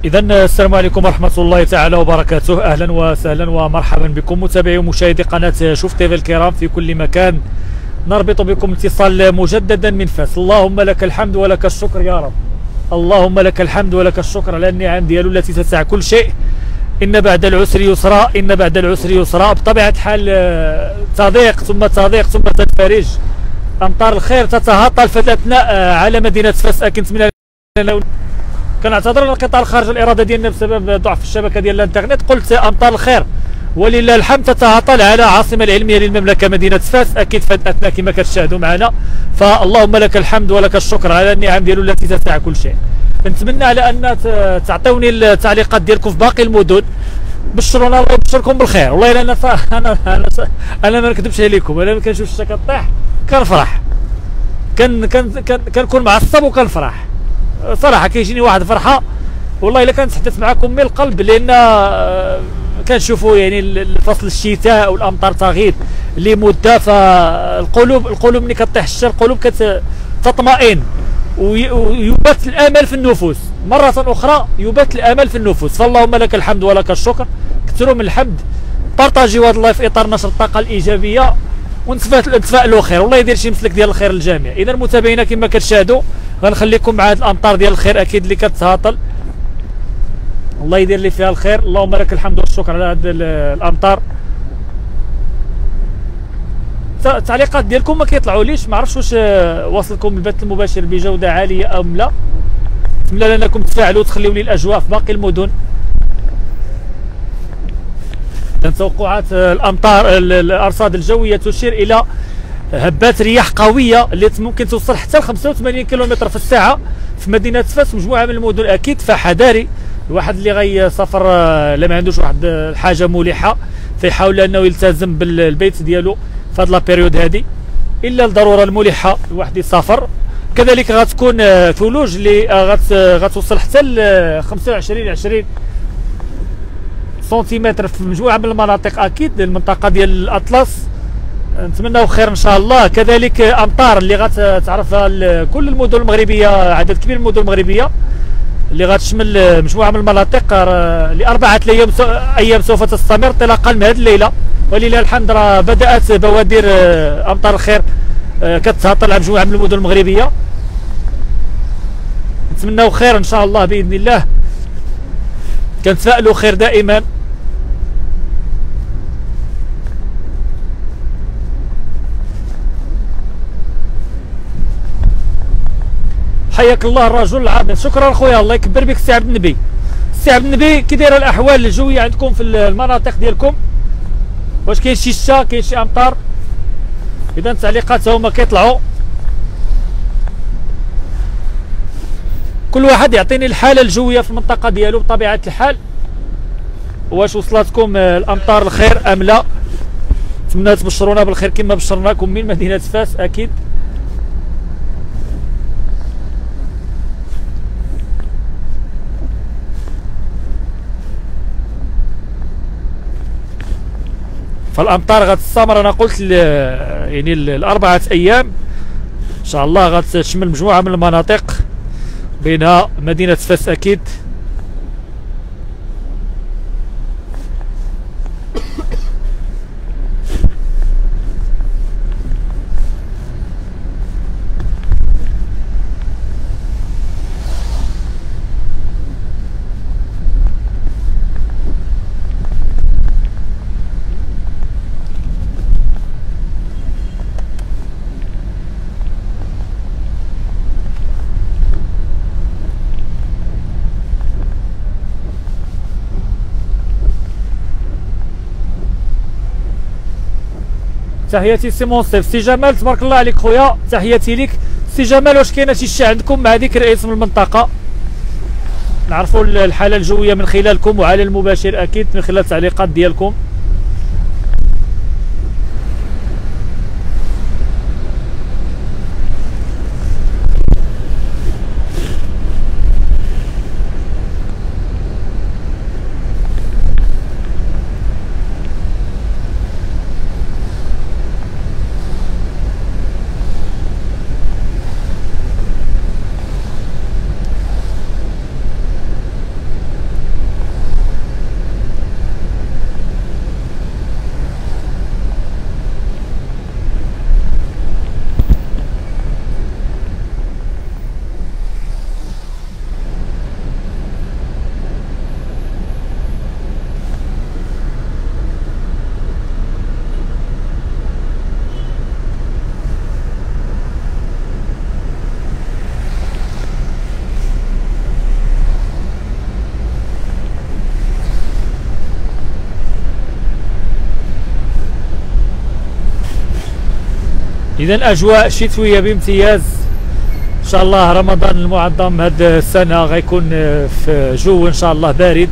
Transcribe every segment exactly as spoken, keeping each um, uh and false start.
إذا السلام عليكم ورحمة الله تعالى وبركاته. أهلا وسهلا ومرحبا بكم متابعي ومشاهدي قناة شوف تيفي الكرام في كل مكان. نربط بكم اتصال مجددا من فاس. اللهم لك الحمد ولك الشكر يا رب. اللهم لك الحمد ولك الشكر على النعم ديالو التي تسع كل شيء. إن بعد العسر يسرا، إن بعد العسر يسرا. بطبيعة الحال تضيق ثم تضيق ثم تنفرج. أمطار الخير تتهطل في الأثناء على مدينة فاس. أكنتمنى كنعتذر على القطاع الخارج الاراده ديالنا بسبب ضعف الشبكه ديال الانترنت. قلت امطار الخير ولله الحمد تتهطل على العاصمه العلميه للمملكه مدينه فاس. اكيد في الاثناء كما كتشاهدوا معنا، فاللهم لك الحمد ولك الشكر على النعم ديالو التي تسع كل شيء. نتمنى على ان تعطيوني التعليقات ديالكم في باقي المدن. بشرونا الله يبشركم بالخير. والله الا انا انا انا, أنا ما نكذبش عليكم، انا كنشوف الشتا كطيح كنفرح، كن كن كنكون معصب وكنفرح صراحه. كيجيني واحد فرحه والله الا كنتحدث معكم من القلب، لان كنشوفوا يعني فصل الشتاء والامطار تغيب لمده، فالقلوب القلوب ملي كطيح الشتا القلوب كتطمئن ويبات الامل في النفوس مره اخرى، يبات الامل في النفوس. فاللهم لك الحمد ولك الشكر. كثروا من الحمد، بارطاجيو هذا اللايف في اطار نشر الطاقه الايجابيه ونتفائلوا خير، والله يدير شي مسلك ديال الخير للجميع. اذا متابعينا كما كتشاهدوا غنخليكم مع هذه الامطار ديال الخير اكيد اللي كتهاطل، الله يدير لي فيها الخير. اللهم لك الحمد والشكر على هذه الامطار. التعليقات ديالكم ما كيطلعوليش، ما عرفتش واش واصلكم البث المباشر بجوده عاليه ام لا. نتمنى انكم تفاعلوا وتخليوا لي الاجواء في باقي المدن. توقعات الامطار الارصاد الجويه تشير الى هبات رياح قويه اللي ممكن توصل حتى ل خمسة وثمانين كيلومتر في الساعه في مدينه فاس ومجموعه من المدن. اكيد فحذاري الواحد اللي غيسافر لا ما عندوش واحد الحاجه ملحه فيحاول انه يلتزم بالبيت ديالو في هذه لابيريود هذه، الا الضروره الملحه الواحد يسافر. كذلك غتكون ثلوج اللي غتوصل حتى ل خمسة وعشرين عشرين سنتيمتر في مجموعه من المناطق، اكيد المنطقه ديال الاطلس. نتمنوا خير ان شاء الله. كذلك امطار اللي غتعرفها كل المدن المغربيه، عدد كبير من المدن المغربيه اللي غتشمل مجموعه من المناطق لاربعه ايام ايام سوف تستمر انطلاقا من هذه الليله. ولله الحمد راه بدات بوادر امطار الخير كتهطل على مجموعه من المدن المغربيه. نتمنوا خير ان شاء الله باذن الله، كنتفائلوا خير دائما. حياك الله الرجل العابد. شكرا خويا، الله يكبر بك. السي عبد النبي، السي عبد النبي كي دايره الاحوال الجويه عندكم في المناطق ديالكم؟ واش كاين شي شتا، كاين شي امطار؟ اذا التعليقات هما كيطلعوا، كل واحد يعطيني الحاله الجويه في المنطقه ديالو بطبيعه الحال. واش وصلتكم الامطار الخير ام لا؟ نتمنى تبشرونا بالخير كما بشرناكم من مدينه فاس. اكيد فالامطار غتستمر. انا قلت يعني الاربعه ايام ان شاء الله غتشمل مجموعه من المناطق بينها مدينه فاس اكيد. تحياتي سي منصف. سي جمال تبارك الله عليك خويا، تحياتي لك. سي جمال واش كاينه شي شي عندكم مع ذكر اسم المنطقه؟ نعرفوا الحاله الجويه من خلالكم وعلى المباشر اكيد من خلال التعليقات ديالكم. اذا اجواء شتويه بامتياز ان شاء الله. رمضان المعظم هاد السنه غيكون في جو ان شاء الله بارد،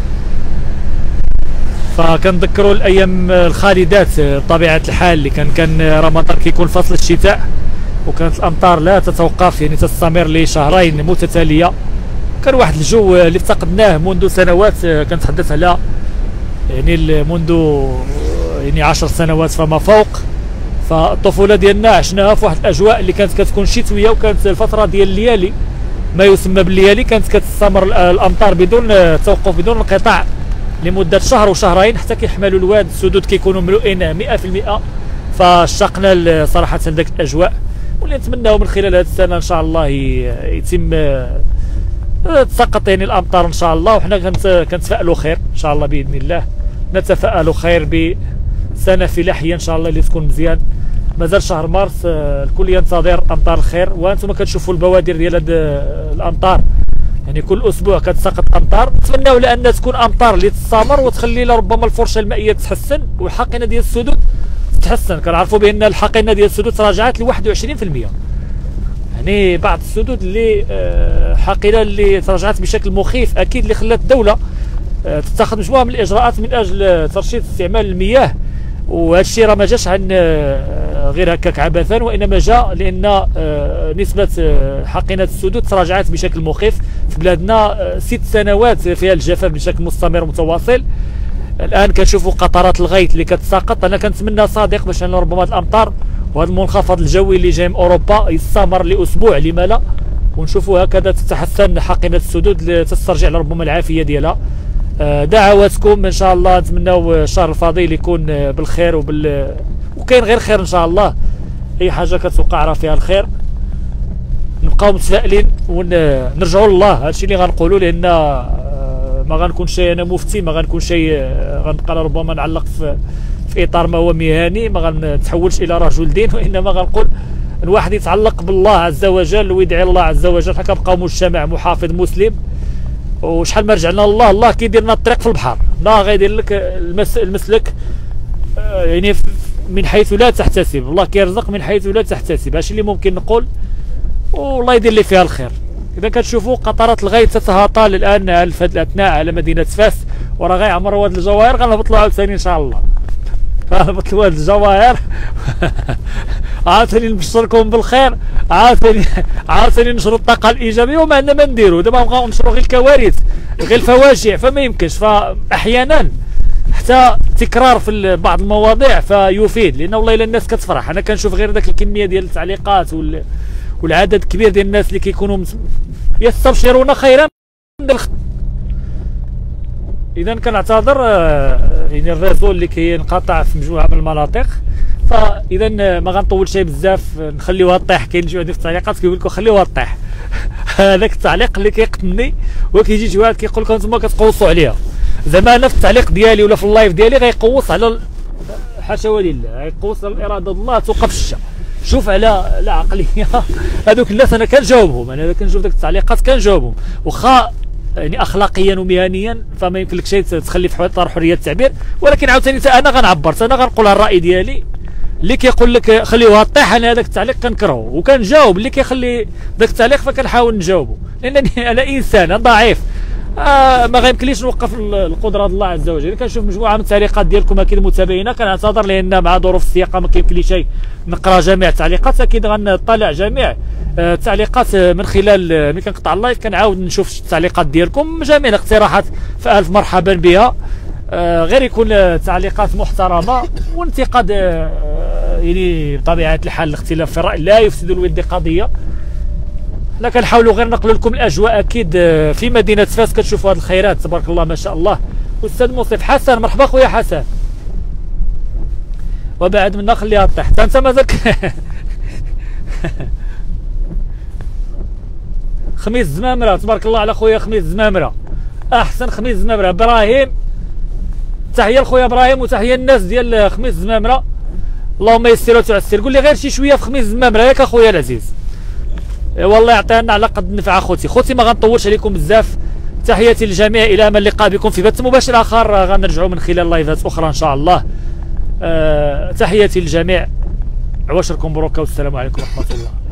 فكنذكروا الايام الخالدات بطبيعه الحال اللي كان كان رمضان كيكون فصل الشتاء، وكانت الامطار لا تتوقف، يعني تستمر لشهرين متتاليه. كان واحد الجو اللي افتقدناه منذ سنوات، كنتحدث على يعني منذ يعني عشر سنوات فما فوق. فالطفوله ديالنا عشناها في واحد الاجواء اللي كانت كتكون شتويه، وكانت الفتره ديال الليالي ما يسمى بالليالي كانت كتستمر الامطار بدون توقف بدون انقطاع لمده شهر وشهرين، حتى كيحملوا الواد السدود كيكونوا ملؤين مئة في المئة. فاشتقنا صراحه لذاك الاجواء، واللي نتمناو من خلال هذه السنه ان شاء الله يتم تسقط يعني الامطار ان شاء الله، وحنا كنتفائلوا خير ان شاء الله باذن الله. نتفائلوا خير بسنه فلاحيه ان شاء الله اللي تكون مزيان. مازال شهر مارس الكل ينتظر امطار الخير، وانتم كتشوفوا البوادر ديال هاد الامطار، يعني كل اسبوع كتسقط امطار. نتمناو لان تكون امطار اللي تستمر وتخلي ربما الفرشه المائيه تتحسن والحقينه ديال السدود تتحسن. كنعرفوا بان الحقينه ديال السدود تراجعت ل واحد وعشرين في المئة، يعني بعض السدود اللي حقينه اللي تراجعت بشكل مخيف، اكيد اللي خلات الدوله تتخذ مجموعه من الاجراءات من اجل ترشيد استعمال المياه. وهذا الشيء راه ما جاش عن غير هكاك عبثا، وانما جاء لان نسبه حقينه السدود تراجعت بشكل مخيف في بلادنا. ست سنوات فيها الجفاف بشكل مستمر متواصل. الان كنشوفوا قطرات الغيث اللي كتساقط. انا كنتمنى صادق باش ربما الامطار وهذا المنخفض الجوي اللي جاي من اوروبا يستمر لاسبوع، لما لا، ونشوفوا هكذا تتحسن حقينه السدود تسترجع لربما العافيه ديالها. دعواتكم ان شاء الله، نتمناو الشهر الفضيل يكون بالخير وبال وكاين غير خير ان شاء الله. اي حاجه كتوقع راه فيها الخير. نبقاو متفائلين ونرجعوا لله، هادشي اللي غنقولوا، لان ما غنكون شيء انا مفتي، ما غنكون شيء غنبقى ربما نعلق في في اطار ما هو مهني، ما غنتحولش الى رجل دين، وانما غنقول الواحد يتعلق بالله عز وجل ويدعي الله عز وجل. حنا كنبقاو مجتمع محافظ مسلم، وشحال ما رجعنا لله الله كيدير لنا الطريق في البحر، لا غيدير لك المس المسلك يعني من حيث لا تحتسب. الله كيرزق من حيث لا تحتسب، هادشي اللي ممكن نقول، والله يدير لي فيها الخير. اذا كتشوفوا قطرات الغيث تتهاطل الان في هذه الاثناء على مدينه فاس، وراه غيعمر واد الجواهر. غنهبطوا عاوتاني ان شاء الله، غنهبط واد الجواهر عاوتاني نبشركم بالخير، عاوتاني عاوتاني نشروا الطاقه الايجابيه. وما عندنا ما نديروا دابا، نبقاو نشروا غير الكوارث غير الفواجع، فما يمكنش. فاحيانا حتى تكرار في بعض المواضيع فيفيد، لان والله الا الناس كتفرح. انا كنشوف غير ذاك الكميه ديال التعليقات وال والعدد الكبير ديال الناس اللي كيكونوا يستبشرون خيرا. اذا كنعتذر يعني الريزو اللي كينقطع في مجموعه من المناطق، فاذا ما غنطول شيء بزاف، نخليوها طيح. كاين شي واحد في التعليقات كيقول لكم خليوها طيح هذاك التعليق اللي كيقتلني، وكيجي شي واحد كيقول لكم انتم كتقوصوا عليها. زعما انا في التعليق ديالي ولا في اللايف ديالي غيقوص على حاشا لله، غيقوص على الاراده الله توقف الشا. شوف على لا عقليه هذوك الناس انا كنجاوبهم، انا كنشوف ديك التعليقات كنجاوبهم، واخا يعني اخلاقيا ومهنيا فما يمكن لك شيء تخلي في اطار حريه التعبير، ولكن عاوتاني انا غنعبر، انا غنقول الراي ديالي. اللي كيقول لك خليوها طيح، انا هذاك التعليق كنكرهه وكنجاوب. اللي كيخلي ذاك التعليق فكنحاول نجاوبه، لانني انا انسان ضعيف، آه ما غيمكنليش نوقف القدره ديال الله عز وجل. كنشوف مجموعه من التعليقات ديالكم اكيد متابعينا، كنعتذر لان مع ظروف السياقه ما كيمكن لي شيء نقرا جميع التعليقات. اكيد غنطلع جميع التعليقات من خلال ملي كنقطع اللايف، كنعاود نشوف التعليقات ديالكم، جميع الاقتراحات فالف مرحبا بها. آه غير يكون تعليقات محترمه، وانتقاد آه يعني بطبيعه الحال الاختلاف في الراي لا يفسد الود قضيه. حنا كنحاولوا غير نقلوا لكم الاجواء. اكيد في مدينه فاس كتشوفوا هذه الخيرات تبارك الله ما شاء الله. استاذ مصطفى حسن، مرحبا خويا حسن. وبعد منا خليها طيح حتى انت مازالك خميس زمامره، تبارك الله على خويا خميس زمامره، احسن خميس زمامره. ابراهيم، تحيه لخويا ابراهيم وتحيه الناس ديال خميس زمامره. اللهم يسر وتعسر. قول لي غير شي شويه في خميس زمامره ياك اخويا العزيز. والله يعطينا على قد النفع اخوتي. خوتي ما غنطولش عليكم بزاف. تحياتي للجميع، الى امل اللقاء بكم في بث مباشر اخر، غنرجعوا من خلال لايفات اخرى ان شاء الله. أه تحياتي للجميع، عواشركم بروكا والسلام عليكم ورحمه الله.